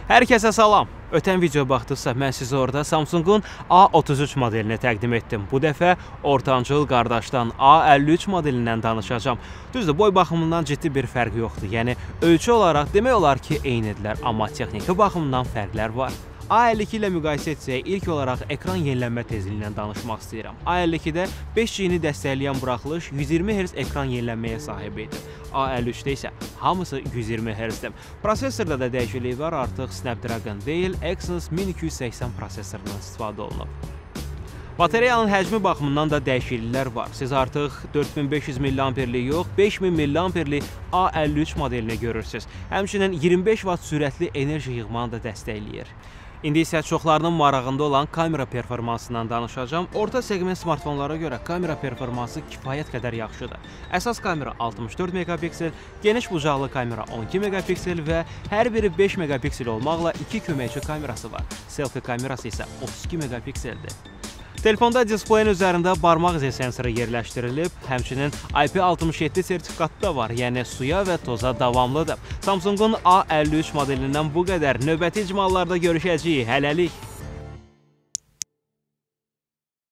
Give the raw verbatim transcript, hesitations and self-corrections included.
Hər kəsə salam. Ötən video baxdıqsa mən sizə orada Samsungun A otuz üç modelini təqdim etdim. Bu dəfə ortancıl qardaşdan A əlli üç modelindən danışacağam. Düzdür, boy baxımından ciddi bir fərq yoxdur. Yəni ölçü olaraq demək olar ki, eynidirlər, amma texniki baxımdan fərqlər var. A əlli iki ilə müqayisə etsək, ilk olaraq ekran yenilənmə tezliyindən danışmaq istəyirəm. A əlli ikidə beş G-ni dəstəkləyən buraxılış yüz iyirmi hertz ekran yenilənməyə sahib idi. A əlli üçdə isə hamısı yüz iyirmi hertzdir. Prosesorda da dəyişiklik var, artıq Snapdragon deyil, Exynos min iki yüz səksən prosesorundan istifadə olunub. Batareyanın həcmi baxımından da dəyişikliklər var. Siz artıq dörd min beş yüz milliamperlik yox, beş min milliamperlik A əlli üç modelini görürsünüz. Həmçinin iyirmi beş watt sürətli enerji yığmanı da dəstəkləyir. İndi isə çoxlarının marağında olan kamera performansından danışacağım. Orta segment smartfonlara görə kamera performansı kifayət qədər yaxşıdır. Əsas kamera altmış dörd megapiksel, geniş bucaqlı kamera on iki megapiksel və hər biri beş megapiksel olmaqla iki köməkçi kamerası var. Selfie kamerası isə otuz iki megapikseldir. Telefonda displeyin üzərində barmaq izi sensoru yerləşdirilib, həmçinin I P altmış yeddi sertifikatı da var, yəni suya və toza davamlıdır. Samsungun A əlli üç modelindən bu qədər. Növbəti icmallarda görüşəcəyik. Hələlik.